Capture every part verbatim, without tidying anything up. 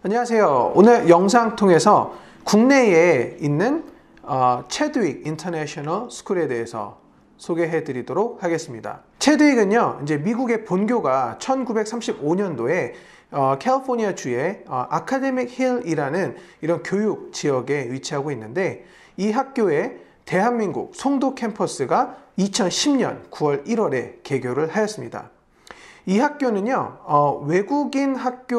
안녕하세요. 오늘 영상 통해서 국내에 있는 어, 체드윅 인터내셔널 스쿨에 대해서 소개해 드리도록 하겠습니다. 체드윅은요, 이제 미국의 본교가 천구백삼십오 년도에 어, 캘리포니아 주의 어, 아카데믹 힐이라는 이런 교육 지역에 위치하고 있는데, 이 학교의 대한민국 송도 캠퍼스가 이천십 년 구월 일월에 개교를 하였습니다. 이 학교는요, 어, 외국인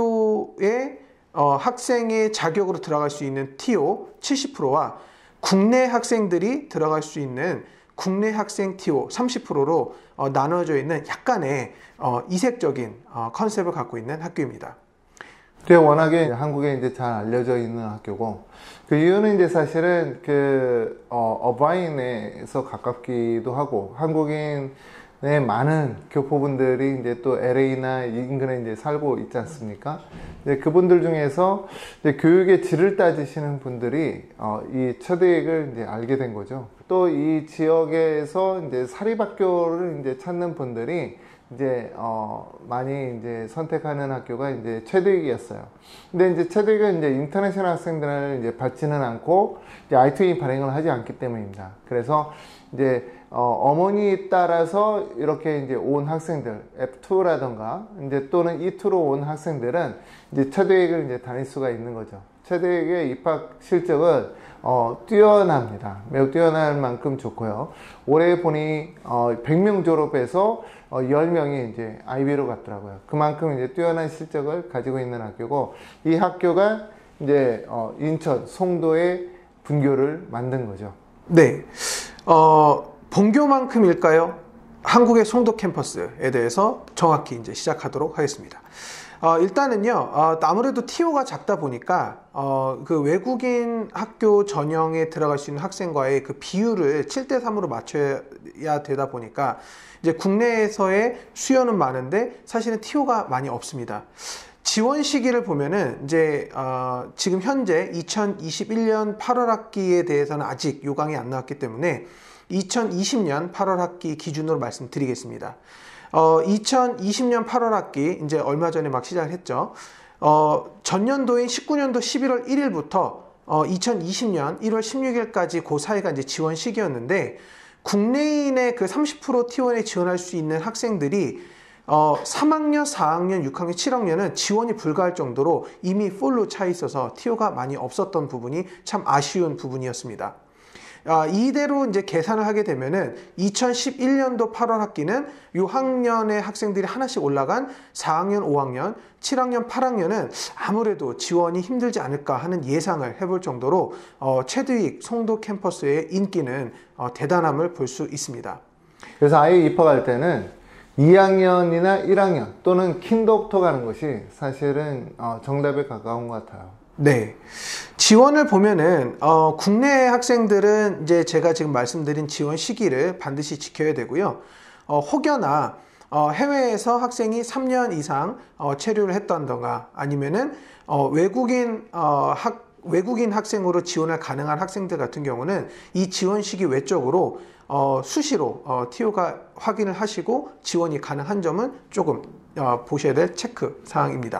학교의 어, 학생의 자격으로 들어갈 수 있는 티오 칠십 퍼센트와 국내 학생들이 들어갈 수 있는 국내 학생 티오 삼십 퍼센트로 어, 나눠져 있는 약간의 어, 이색적인 어, 컨셉을 갖고 있는 학교입니다. 그게 워낙에 한국에 이제 잘 알려져 있는 학교고, 그 이유는 이제 사실은 그 어, 어바인에서 가깝기도 하고, 한국인 네, 많은 교포분들이 이제 또 엘에이나 인근에 이제 살고 있지 않습니까? 이제 그분들 중에서 이제 교육의 질을 따지시는 분들이 어, 이 체드윅을 이제 알게 된 거죠. 또 이 지역에서 이제 사립학교를 이제 찾는 분들이 이제 어, 많이 이제 선택하는 학교가 이제 체드윅이었어요. 근데 이제 체드윅은 이제 인터내셔널 학생들을 이제 받지는 않고 이제 아이투이 발행을 하지 않기 때문입니다. 그래서 이제 어, 어머니에 따라서 이렇게 이제 온 학생들, 에프 투라던가 이제 또는 이 투로 온 학생들은 이제 체드윅을 이제 다닐 수가 있는 거죠. 체드윅의 입학 실적은 어, 뛰어납니다. 매우 뛰어날 만큼 좋고요. 올해 보니 어, 백 명 졸업해서 어, 열 명이 이제 아이비로 갔더라고요. 그만큼 이제 뛰어난 실적을 가지고 있는 학교고, 이 학교가 이제 어, 인천 송도의 분교를 만든 거죠. 네. 어, 본교만큼일까요? 한국의 송도 캠퍼스에 대해서 정확히 이제 시작하도록 하겠습니다. 어, 일단은요, 어, 아무래도 티오가 작다 보니까 어, 그 외국인 학교 전형에 들어갈 수 있는 학생과의 그 비율을 칠 대 삼으로 맞춰야 되다 보니까 이제 국내에서의 수요는 많은데 사실은 티오가 많이 없습니다. 지원 시기를 보면은 이제 어, 지금 현재 이천이십일 년 팔월 학기에 대해서는 아직 요강이 안 나왔기 때문에 이천이십 년 팔월 학기 기준으로 말씀드리겠습니다. 어, 이천이십 년 팔월 학기 이제 얼마 전에 막 시작을 했죠. 어, 전년도인 십구 년도 십일월 일일부터 어, 이천이십 년 일월 십육일까지 그 사이가 이제 지원 시기였는데, 국내인의 그 삼십 퍼센트 티원에 지원할 수 있는 학생들이 어, 삼 학년, 사 학년, 육 학년, 칠 학년은 지원이 불가할 정도로 이미 풀로 차 있어서 티오가 많이 없었던 부분이 참 아쉬운 부분이었습니다. 아, 이대로 이제 계산을 하게 되면은 이천십일 년도 팔월 학기는 요 학년의 학생들이 하나씩 올라간 사 학년, 오 학년, 칠 학년, 팔 학년은 아무래도 지원이 힘들지 않을까 하는 예상을 해볼 정도로 어, 체드윅 송도 캠퍼스의 인기는 어, 대단함을 볼 수 있습니다. 그래서 아이 입학할 때는 이 학년이나 일 학년 또는 킨덕터 가는 것이 사실은 어, 정답에 가까운 것 같아요. 네. 지원을 보면은, 어, 국내 학생들은 이제 제가 지금 말씀드린 지원 시기를 반드시 지켜야 되고요. 어, 혹여나, 어, 해외에서 학생이 삼 년 이상, 어, 체류를 했던가 아니면은, 어, 외국인, 어, 학, 외국인 학생으로 지원을 가능한 학생들 같은 경우는 이 지원 시기 외적으로 어, 수시로 어, 티오가 확인을 하시고 지원이 가능한 점은 조금 어, 보셔야 될 체크 사항입니다.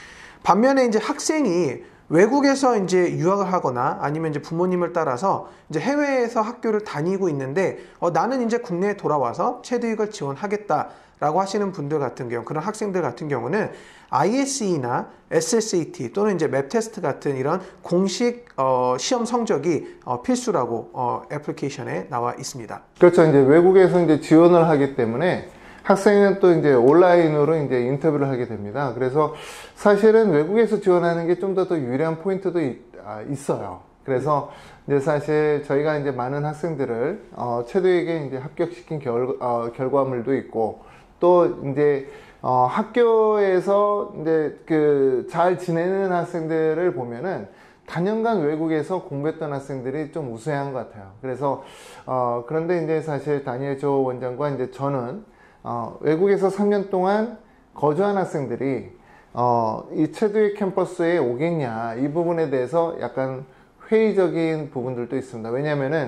반면에 이제 학생이 외국에서 이제 유학을 하거나 아니면 이제 부모님을 따라서 이제 해외에서 학교를 다니고 있는데 어, 나는 이제 국내에 돌아와서 체드윅을 지원하겠다라고 하시는 분들 같은 경우, 그런 학생들 같은 경우는 아이에스이나 에스에스에이티 또는 이제 맵 테스트 같은 이런 공식 어, 시험 성적이 어, 필수라고 어, 애플리케이션에 나와 있습니다. 그렇죠. 이제 외국에서 이제 지원을 하기 때문에 학생은 또 이제 온라인으로 이제 인터뷰를 하게 됩니다. 그래서 사실은 외국에서 지원하는 게 좀 더 더 유리한 포인트도 있, 아, 있어요. 그래서 이제 사실 저희가 이제 많은 학생들을 어, 체드윅에 이제 합격시킨 결, 어, 결과물도 있고, 또 이제 어, 학교에서 이제 그 잘 지내는 학생들을 보면은 단연간 외국에서 공부했던 학생들이 좀 우수한 것 같아요. 그래서 어, 그런데 이제 사실 다니엘 조 원장과 이제 저는 어, 외국에서 삼 년 동안 거주한 학생들이 어, 이 체드윅 캠퍼스에 오겠냐, 이 부분에 대해서 약간 회의적인 부분들도 있습니다. 왜냐면은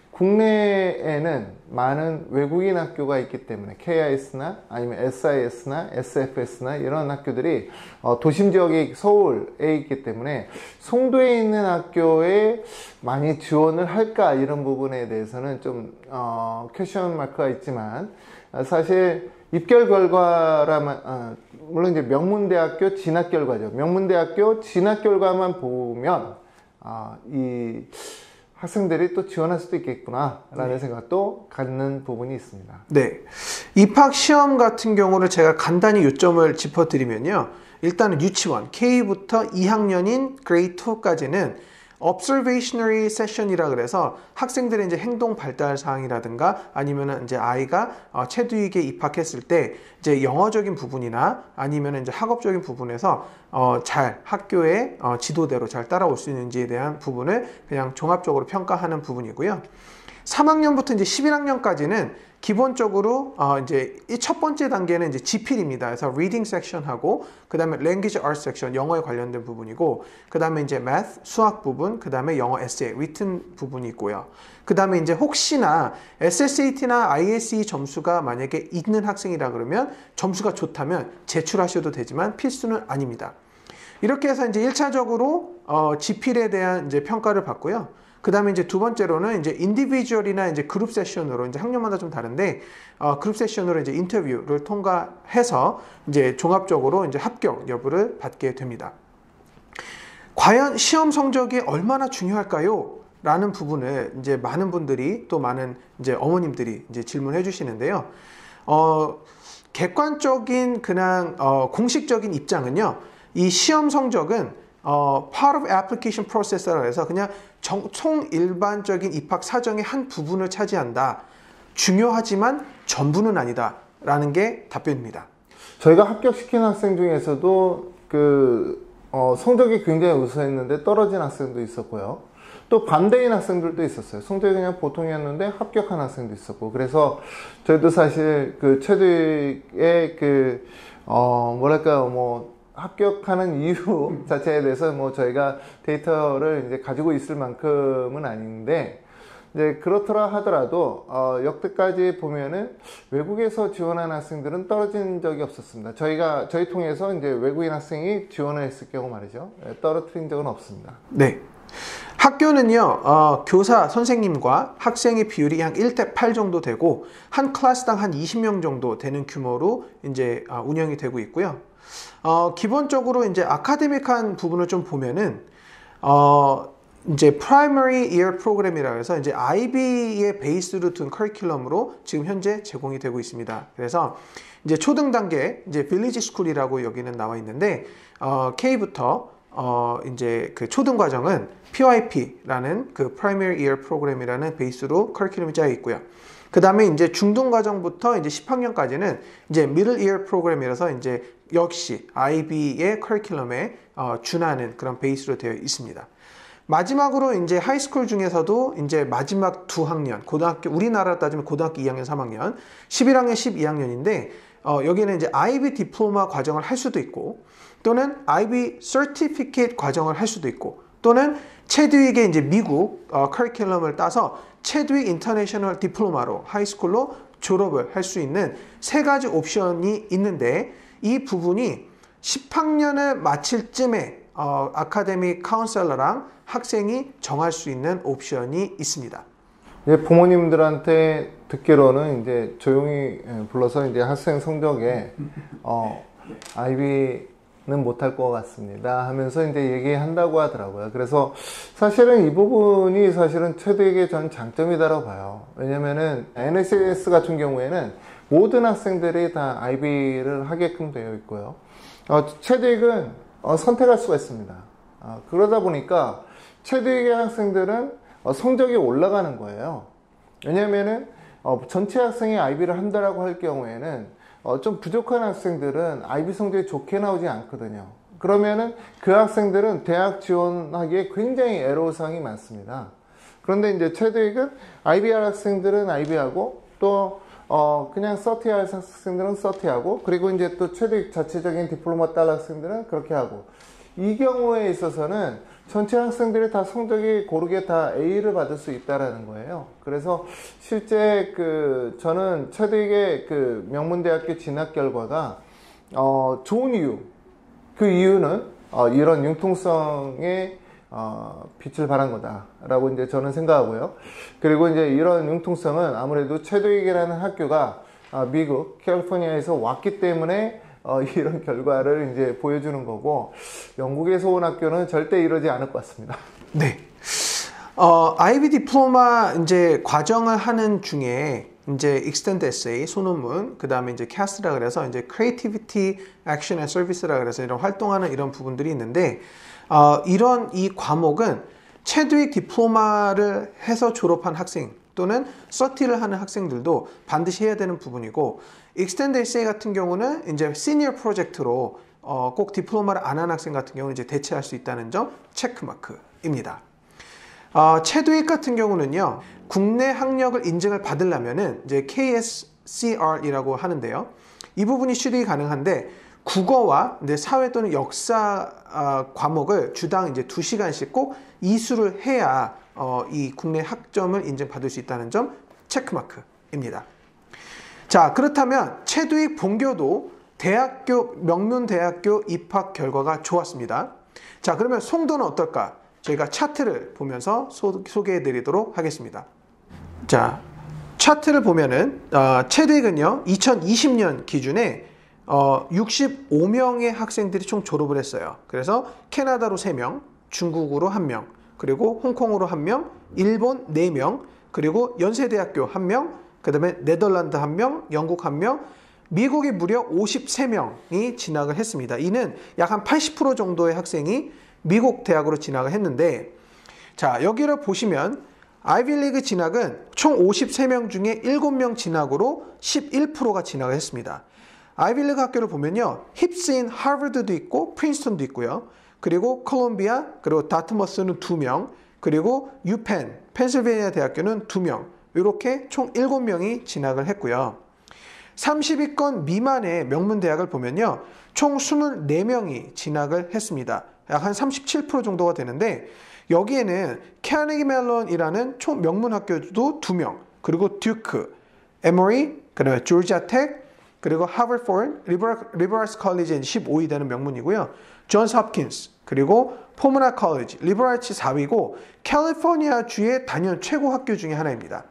국내에는 많은 외국인 학교가 있기 때문에 케이아이에스나 아니면 에스아이에스나 에스에프에스나 이런 학교들이 어, 도심 지역이 서울에 있기 때문에 송도에 있는 학교에 많이 지원을 할까 이런 부분에 대해서는 좀 어, 퀘션 마크가 있지만 사실 입결 결과라만 어, 물론 이제 명문대학교 진학 결과죠. 명문대학교 진학 결과만 보면 어, 이 학생들이 또 지원할 수도 있겠구나 라는 네. 생각도 갖는 부분이 있습니다. 네, 입학 시험 같은 경우를 제가 간단히 요점을 짚어드리면요, 일단은 유치원 케이부터 이 학년인 그레이드 이까지는 observationary session이라 그래서 학생들의 이제 행동 발달 사항이라든가 아니면은 이제 아이가 어, 체두익에 입학했을 때 이제 영어적인 부분이나 아니면은 이제 학업적인 부분에서 어, 잘 학교의 어, 지도대로 잘 따라올 수 있는지에 대한 부분을 그냥 종합적으로 평가하는 부분이고요. 삼 학년부터 이제 십일 학년까지는 기본적으로 어 이제 이 첫 번째 단계는 이제 지필입니다. 그래서 reading section하고 그 다음에 language arts section 영어에 관련된 부분이고 그 다음에 이제 math 수학 부분 그 다음에 영어 essay written 부분이 있고요. 그 다음에 이제 혹시나 에스에스에이티나 아이에스이 점수가 만약에 있는 학생이라 그러면 점수가 좋다면 제출하셔도 되지만 필수는 아닙니다. 이렇게 해서 이제 일 차적으로 어 지필에 대한 이제 평가를 받고요. 그 다음에 이제 두 번째로는 이제 인디비주얼이나 이제 그룹 세션으로 이제 학년마다 좀 다른데 어, 그룹 세션으로 이제 인터뷰를 통과해서 이제 종합적으로 이제 합격 여부를 받게 됩니다. 과연 시험 성적이 얼마나 중요할까요? 라는 부분을 이제 많은 분들이 또 많은 이제 어머님들이 이제 질문해 주시는데요. 어, 객관적인 그냥 어, 공식적인 입장은요. 이 시험 성적은 어, part of application process라고 해서 그냥 정, 총 일반적인 입학 사정의 한 부분을 차지한다. 중요하지만 전부는 아니다. 라는 게 답변입니다. 저희가 합격시킨 학생 중에서도 그 어, 성적이 굉장히 우수했는데 떨어진 학생도 있었고요. 또 반대인 학생들도 있었어요. 성적이 그냥 보통이었는데 합격한 학생도 있었고. 그래서 저희도 사실 그 최대의 그 어, 뭐랄까 뭐 합격하는 이유 자체에 대해서 뭐 저희가 데이터를 이제 가지고 있을 만큼은 아닌데 이제 그렇더라 하더라도 어 역대까지 보면은 외국에서 지원한 학생들은 떨어진 적이 없었습니다. 저희가 저희 통해서 이제 외국인 학생이 지원을 했을 경우 말이죠. 떨어뜨린 적은 없습니다. 네. 학교는요, 어, 교사, 선생님과 학생의 비율이 한 일 대 팔 정도 되고, 한 클래스당 한 이십 명 정도 되는 규모로 이제 어, 운영이 되고 있고요. 어, 기본적으로 이제 아카데믹한 부분을 좀 보면은, 어, 이제 Primary Year Program이라고 해서 이제 아이비의 베이스로 둔 커리큘럼으로 지금 현재 제공이 되고 있습니다. 그래서 이제 초등 단계, 이제 빌리지 스쿨이라고 여기는 나와 있는데, 어, K부터 어, 이제 그 초등 과정은 피와이피라는 그 Primary Year Program이라는 베이스로 커리큘럼이 짜여 있고요. 그 다음에 이제 중등 과정부터 이제 십 학년까지는 이제 Middle Year Program이라서 이제 역시 아이비의 커리큘럼에 어, 준하는 그런 베이스로 되어 있습니다. 마지막으로 이제 하이스쿨 중에서도 이제 마지막 두 학년, 고등학교, 우리나라로 따지면 고등학교 이 학년, 삼 학년, 십일 학년, 십이 학년인데, 어, 여기는 이제 아이비 디플로마 과정을 할 수도 있고, 또는 아이비 서티피케이트 과정을 할 수도 있고, 또는 체드윅의 이제 미국 어, 커리큘럼을 따서 체드윅 인터내셔널 디플로마로 하이스쿨로 졸업을 할 수 있는 세 가지 옵션이 있는데, 이 부분이 십 학년을 마칠 쯤에 어, 아카데믹 카운셀러랑 학생이 정할 수 있는 옵션이 있습니다. 이제 부모님들한테 듣기로는 이제 조용히 불러서 이제 학생 성적에 어, 아이비는 못할 것 같습니다 하면서 이제 얘기한다고 하더라고요. 그래서 사실은 이 부분이 사실은 체드윅의 전 장점이다라고 봐요. 왜냐면은 엔에스에스 같은 경우에는 모든 학생들이 다 아이비를 하게끔 되어 있고요. 어, 체드윅은 어, 선택할 수가 있습니다. 어, 그러다 보니까 체드윅의 학생들은 어, 성적이 올라가는 거예요. 왜냐면은 어, 전체 학생이 아이비를 한다라고 할 경우에는 어, 좀 부족한 학생들은 아이비 성적이 좋게 나오지 않거든요. 그러면은 그 학생들은 대학 지원하기에 굉장히 애로사항이 많습니다. 그런데 이제 체드윅은 아이비 할 학생들은 아이비하고 또 어, 그냥 서티 할 학생들은 서티 하고, 그리고 이제 또 체드윅 자체적인 디플로마 딸 학생들은 그렇게 하고, 이 경우에 있어서는 전체 학생들이 다 성적이 고르게 다 A를 받을 수 있다라는 거예요. 그래서 실제 그 저는 체드윅의 그 명문대학교 진학 결과가 어 좋은 이유, 그 이유는 어 이런 융통성에 어 빛을 발한 거다라고 이제 저는 생각하고요. 그리고 이제 이런 융통성은 아무래도 체드윅이라는 학교가 어 미국 캘리포니아에서 왔기 때문에 어, 이런 결과를 이제 보여주는 거고, 영국에서 온 학교는 절대 이러지 않을 것 같습니다. 네. 어, 아이비 디플로마 이제 과정을 하는 중에 이제 Extended Essay, 소논문, 그 다음에 이제 캐스트라 그래서 이제 Creativity, Action and Service라 그래서 이런 활동하는 이런 부분들이 있는데, 어, 이런 이 과목은 체드윅 디플로마를 해서 졸업한 학생 또는 서티를 하는 학생들도 반드시 해야 되는 부분이고, 익스텐드 에세이 같은 경우는 이제 시니어 프로젝트로 어, 꼭 디플로마를 안 한 학생 같은 경우는 이제 대체할 수 있다는 점 체크마크입니다. 어, 체드윅 같은 경우는요, 국내 학력을 인증을 받으려면은 이제 케이에스씨알이라고 하는데요. 이 부분이 취득이 가능한데 국어와 이제 사회 또는 역사 어, 과목을 주당 이제 두 시간씩 꼭 이수를 해야 어, 이 국내 학점을 인증받을 수 있다는 점 체크마크입니다. 자, 그렇다면 체드윅 본교도 대학교 명문대학교 입학 결과가 좋았습니다. 자, 그러면 송도는 어떨까? 저희가 차트를 보면서 소, 소개해 드리도록 하겠습니다. 자, 차트를 보면은 어, 체드윅은요 이천이십 년 기준에 어, 육십오 명의 학생들이 총 졸업을 했어요. 그래서 캐나다로 세 명, 중국으로 한 명, 그리고 홍콩으로 한 명, 일본 네 명, 그리고 연세대학교 한 명, 그 다음에 네덜란드 한 명, 영국 한 명, 미국이 무려 오십세 명이 진학을 했습니다. 이는 약 한 팔십 퍼센트 정도의 학생이 미국 대학으로 진학을 했는데, 자, 여기를 보시면 아이비리그 진학은 총 오십세 명 중에 일곱 명 진학으로 십일 퍼센트가 진학을 했습니다. 아이비리그 학교를 보면요, 힙스인 하버드도 있고 프린스턴도 있고요. 그리고 콜롬비아, 그리고 다트머스는 두 명, 그리고 유펜, 펜실베니아 대학교는 두 명, 이렇게 총 일곱 명이 진학을 했고요. 삼십 위권 미만의 명문대학을 보면요, 총 이십사 명이 진학을 했습니다. 약 한 삼십칠 퍼센트 정도가 되는데, 여기에는 캐네기 멜론이라는 총 명문학교도 두 명, 그리고 듀크, 에머리, 그다음에 조지아 텍, 그리고 하버포드, 리버럴스 컬리지 십오 위 되는 명문이고요. 존스 홉킨스, 그리고 포무나 컬리지, 리버럴스 사 위고 캘리포니아 주의 단연 최고 학교 중에 하나입니다.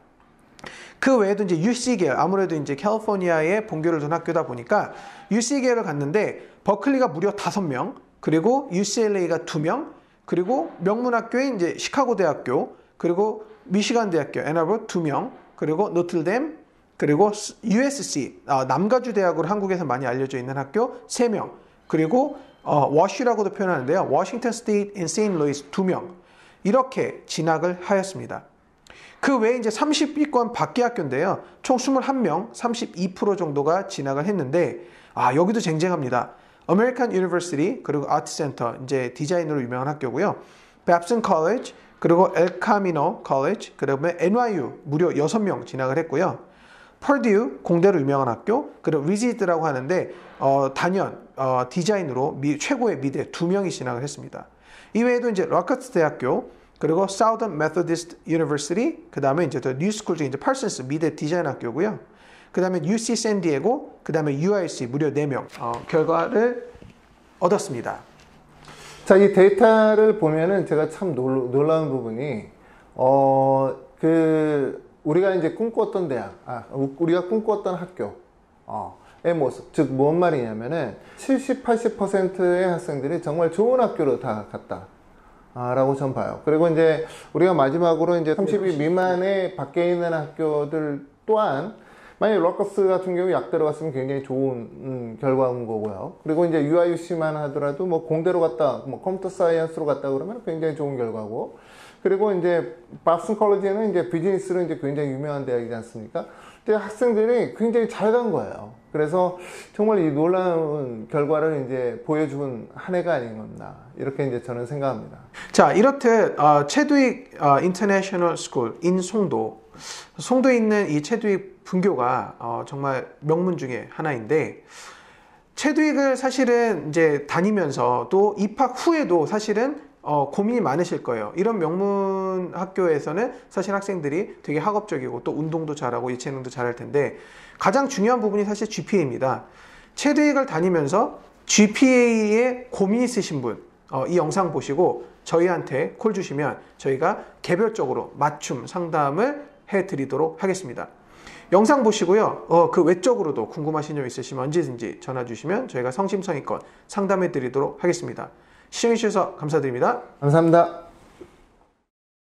그 외에도 이제 유씨 계열, 아무래도 이제 캘리포니아에 본교를 둔 학교다 보니까 유씨 계열을 갔는데 버클리가 무려 다섯 명, 그리고 유씨엘에이가 두 명, 그리고 명문학교인 이제 시카고 대학교, 그리고 미시간 대학교, 애나버 두 명, 그리고 노틀댐, 그리고 유에스씨, 어, 남가주 대학으로 한국에서 많이 알려져 있는 학교 세 명, 그리고 어, 워시라고도 표현하는데요, 워싱턴 스테이트 인 세인트 루이스 두 명, 이렇게 진학을 하였습니다. 그 외에 이제 삼십 위권 밖의 학교인데요, 총 이십일 명, 삼십이 퍼센트 정도가 진학을 했는데, 아, 여기도 쟁쟁합니다. 아메리칸 유니버시티, 그리고 아트 센터, 이제 디자인으로 유명한 학교고요. 밥슨 컬리지, 그리고 엘 카미노 컬리지, 그다음에 엔와이유 무려 여섯 명 진학을 했고요. 퍼듀, 공대로 유명한 학교, 그리고 리지드라고 하는데 어, 단연 어, 디자인으로 미, 최고의 미대 두 명이 진학을 했습니다. 이외에도 이제 러커스 대학교, 그리고 사우던 메소디스트 유니버시티, 그 다음에 이제 더 뉴스쿨 중에 이제 팔슨스 미대 디자인 학교고요. 그 다음에 유씨 샌디에고, 그 다음에 유아이씨 무려 네 명 어, 결과를 얻었습니다. 자, 이 데이터를 보면은 제가 참 놀, 놀라운 부분이 어, 그 우리가 이제 꿈꿨던 대학, 아, 우리가 꿈꿨던 학교 어, 의 모습, 즉 뭔 말이냐면은 칠십, 팔십 퍼센트의 학생들이 정말 좋은 학교로 다 갔다. 아, 라고 전 봐요. 그리고 이제 우리가 마지막으로 이제 삼십 위 미만의 밖에 있는 학교들 또한, 만약에 러커스 같은 경우 약 들어갔으면 굉장히 좋은 음, 결과인 거고요. 그리고 이제 유아유씨만 하더라도 뭐 공대로 갔다, 뭐 컴퓨터 사이언스로 갔다 그러면 굉장히 좋은 결과고, 그리고 이제 밥슨 컬리지는 이제 비즈니스로 이제 굉장히 유명한 대학이지 않습니까? 근데 학생들이 굉장히 잘 간 거예요. 그래서 정말 이 놀라운 결과를 이제 보여준 한 해가 아니었나, 이렇게 이제 저는 생각합니다. 자, 이렇듯 어, 체드윅 어, 인터내셔널 스쿨 인 송도, 송도에 있는 이 체드윅 분교가 어, 정말 명문 중에 하나인데, 체드윅을 사실은 이제 다니면서 또 입학 후에도 사실은 어, 고민이 많으실 거예요. 이런 명문 학교에서는 사실 학생들이 되게 학업적이고 또 운동도 잘하고 예체능도 잘할 텐데 가장 중요한 부분이 사실 지피에이입니다. 체대학을 다니면서 지피에이에 고민 있으신 분, 어, 이 영상 보시고 저희한테 콜 주시면 저희가 개별적으로 맞춤 상담을 해드리도록 하겠습니다. 영상 보시고요. 어, 그 외적으로도 궁금하신 점 있으시면 언제든지 전화 주시면 저희가 성심성의껏 상담해 드리도록 하겠습니다. 시청해 주셔서 감사드립니다. 감사합니다.